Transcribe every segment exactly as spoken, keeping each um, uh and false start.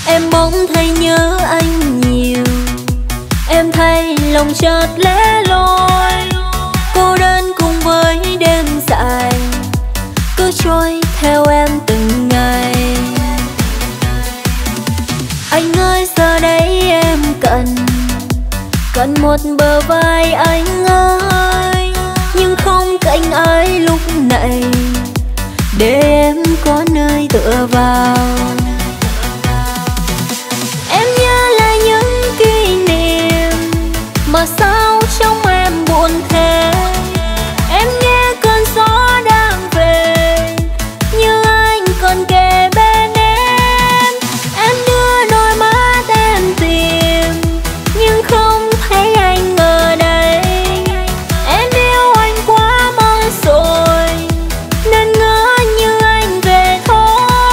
Em bỗng thấy nhớ anh nhiều, em thấy lòng chợt lẻ loi, cô đơn cùng với đêm dài cứ trôi theo em từng ngày. Anh ơi giờ đây em cần cần một bờ vai anh ơi, nhưng không cạnh ai lúc này để em có nơi tựa vào. Em nhớ lại những kỷ niệm mà sao trong em buồn thế. Em nghe cơn gió đang về như anh còn kề bên em. Em đưa đôi mắt em tìm nhưng không thấy anh ở đây. Em yêu anh quá mong rồi nên ngỡ như anh về thôi.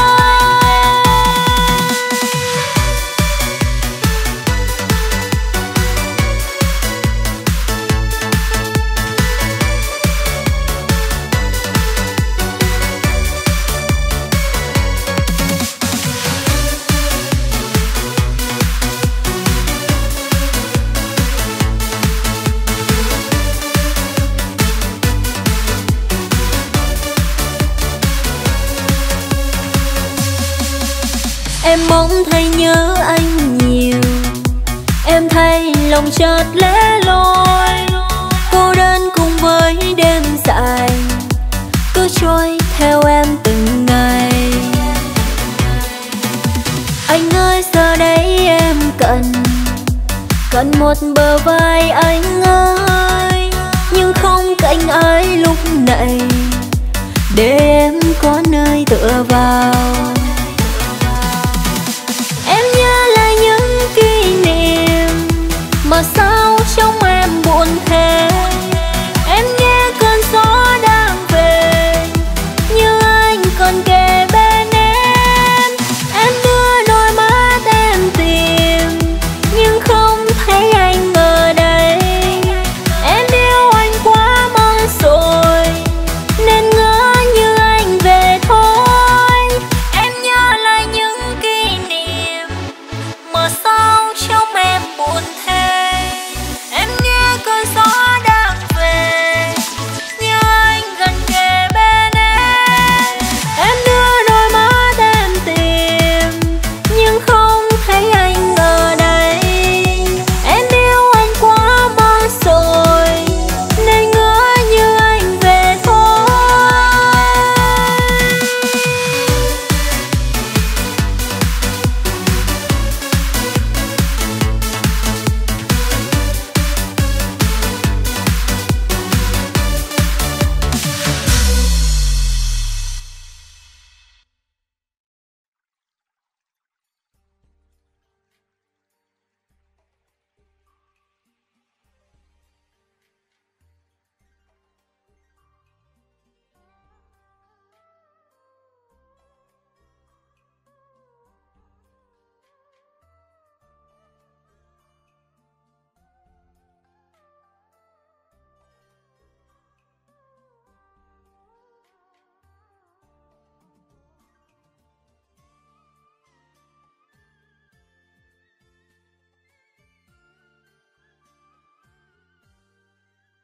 Em bỗng thấy nhớ anh nhiều, em thấy lòng chợt lẻ loi, cô đơn cùng với đêm dài cứ trôi theo em từng ngày. Anh ơi giờ đây em cần cần một bờ vai anh ơi, nhưng không cạnh ai lúc này để em có nơi tựa vào.